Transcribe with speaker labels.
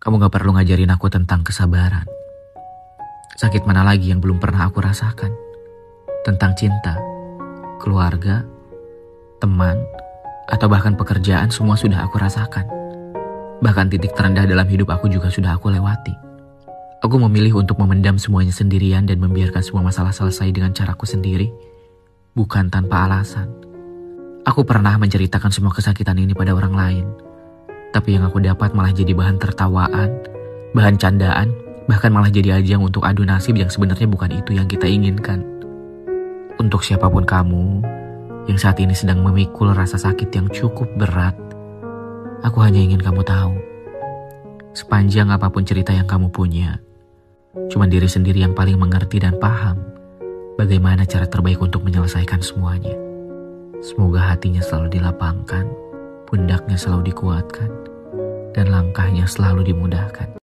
Speaker 1: Kamu gak perlu ngajarin aku tentang kesabaran. Sakit mana lagi yang belum pernah aku rasakan? Tentang cinta, keluarga, teman, atau bahkan pekerjaan, semua sudah aku rasakan. Bahkan titik terendah dalam hidup aku juga sudah aku lewati. Aku memilih untuk memendam semuanya sendirian dan membiarkan semua masalah selesai dengan caraku sendiri, bukan tanpa alasan. Aku pernah menceritakan semua kesakitan ini pada orang lain, tapi yang aku dapat malah jadi bahan tertawaan, bahan candaan, bahkan malah jadi ajang untuk adu nasib yang sebenarnya bukan itu yang kita inginkan. Untuk siapapun kamu yang saat ini sedang memikul rasa sakit yang cukup berat, aku hanya ingin kamu tahu, sepanjang apapun cerita yang kamu punya, cuma diri sendiri yang paling mengerti dan paham bagaimana cara terbaik untuk menyelesaikan semuanya. Semoga hatinya selalu dilapangkan, pundaknya selalu dikuatkan, dan langkahnya selalu dimudahkan.